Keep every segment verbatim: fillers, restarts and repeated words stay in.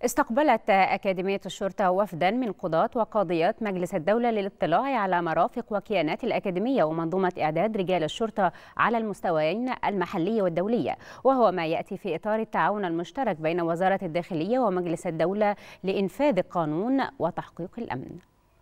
استقبلت أكاديمية الشرطة وفدا من قضاة وقاضيات مجلس الدولة للاطلاع على مرافق وكيانات الأكاديمية ومنظومة إعداد رجال الشرطة على المستويين المحلي والدولي، وهو ما يأتي في إطار التعاون المشترك بين وزارة الداخلية ومجلس الدولة لإنفاذ القانون وتحقيق الأمن.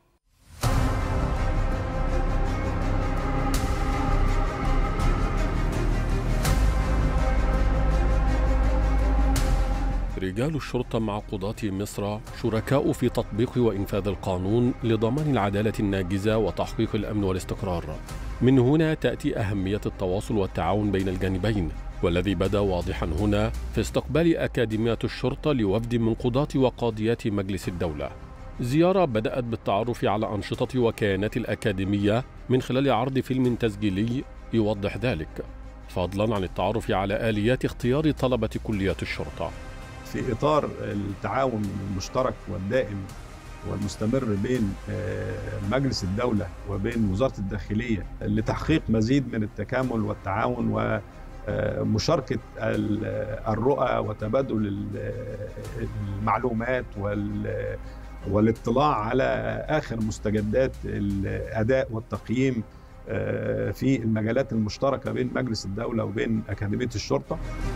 رجال الشرطة مع قضاة مصر شركاء في تطبيق وإنفاذ القانون لضمان العدالة الناجزة وتحقيق الأمن والاستقرار. من هنا تأتي أهمية التواصل والتعاون بين الجانبين، والذي بدا واضحا هنا في استقبال أكاديمية الشرطة لوفد من قضاة وقاضيات مجلس الدولة. زيارة بدأت بالتعرف على أنشطة وكيانات الأكاديمية من خلال عرض فيلم تسجيلي يوضح ذلك، فضلا عن التعرف على آليات اختيار طلبة كليات الشرطة. في إطار التعاون المشترك والدائم والمستمر بين مجلس الدولة وبين وزارة الداخلية لتحقيق مزيد من التكامل والتعاون ومشاركة الرؤى وتبادل المعلومات والاطلاع على آخر مستجدات الأداء والتقييم في المجالات المشتركة بين مجلس الدولة وبين أكاديمية الشرطة.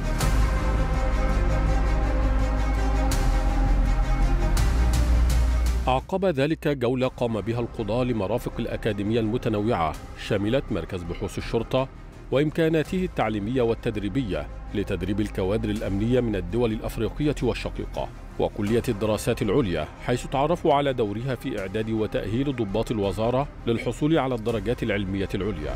أعقب ذلك جولة قام بها القضاة لمرافق الأكاديمية المتنوعة، شملت مركز بحوث الشرطة وإمكاناته التعليمية والتدريبية لتدريب الكوادر الأمنية من الدول الأفريقية والشقيقة، وكلية الدراسات العليا، حيث تعرفوا على دورها في إعداد وتأهيل ضباط الوزارة للحصول على الدرجات العلمية العليا.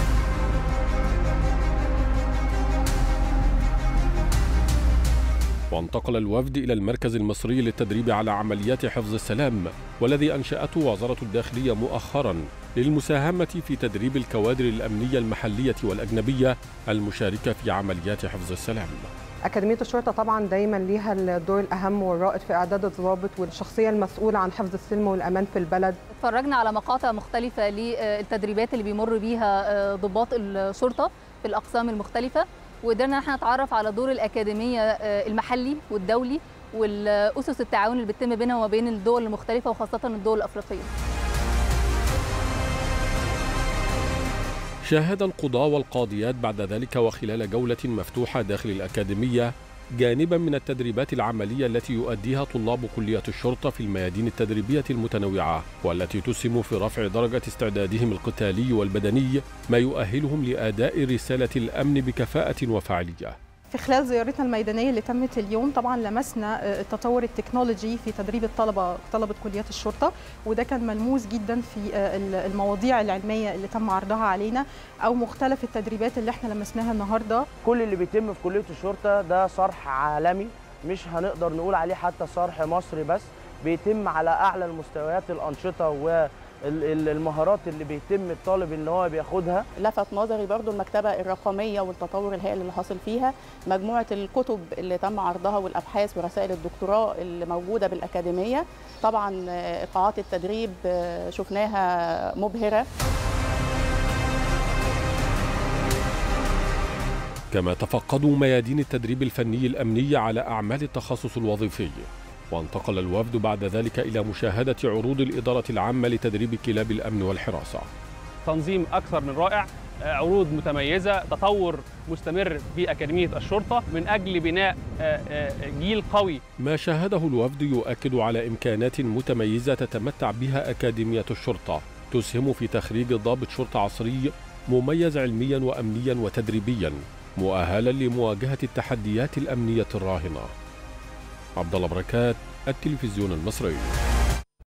وانتقل الوفد إلى المركز المصري للتدريب على عمليات حفظ السلام، والذي أنشأته وزارة الداخلية مؤخرا للمساهمة في تدريب الكوادر الأمنية المحلية والأجنبية المشاركة في عمليات حفظ السلام. أكاديمية الشرطة طبعا دايما ليها الدور الأهم والرائد في إعداد الضابط والشخصية المسؤولة عن حفظ السلم والأمان في البلد. اتفرجنا على مقاطع مختلفة للتدريبات اللي بيمر بيها ضباط الشرطة في الأقسام المختلفة، وقدرنا احنا نتعرف على دور الأكاديمية المحلي والدولي والأسس التعاون اللي بتتم بينها وبين الدول المختلفة وخاصة الدول الأفريقية. شاهد القضاة والقاضيات بعد ذلك وخلال جولة مفتوحة داخل الأكاديمية جانبا من التدريبات العملية التي يؤديها طلاب كلية الشرطة في الميادين التدريبية المتنوعة، والتي تسهم في رفع درجة استعدادهم القتالي والبدني، ما يؤهلهم لأداء رسالة الأمن بكفاءة وفاعلية. في خلال زيارتنا الميدانية اللي تمت اليوم طبعا لمسنا التطور التكنولوجي في تدريب الطلبة طلبة كليات الشرطة، وده كان ملموس جدا في المواضيع العلمية اللي تم عرضها علينا أو مختلف التدريبات اللي احنا لمسناها النهاردة. كل اللي بيتم في كلية الشرطة ده صرح عالمي، مش هنقدر نقول عليه حتى صرح مصري بس، بيتم على أعلى المستويات الأنشطة و المهارات اللي بيتم الطالب ان هو بياخدها. لفت نظري برضو المكتبه الرقميه والتطور الهائل اللي حاصل فيها، مجموعه الكتب اللي تم عرضها والابحاث ورسائل الدكتوراه اللي موجوده بالاكاديميه. طبعا قاعات التدريب شفناها مبهره. كما تفقدوا ميادين التدريب الفني الأمني على أعمال التخصص الوظيفي. وانتقل الوفد بعد ذلك إلى مشاهدة عروض الإدارة العامة لتدريب كلاب الأمن والحراسة. تنظيم أكثر من رائع، عروض متميزة، تطور مستمر في أكاديمية الشرطة من أجل بناء جيل قوي. ما شاهده الوفد يؤكد على إمكانات متميزة تتمتع بها أكاديمية الشرطة، تسهم في تخريج ضابط شرطة عصري مميز علميا وأمنيا وتدريبيا، مؤهلا لمواجهة التحديات الأمنية الراهنة. عبد الله بركات، التلفزيون المصري.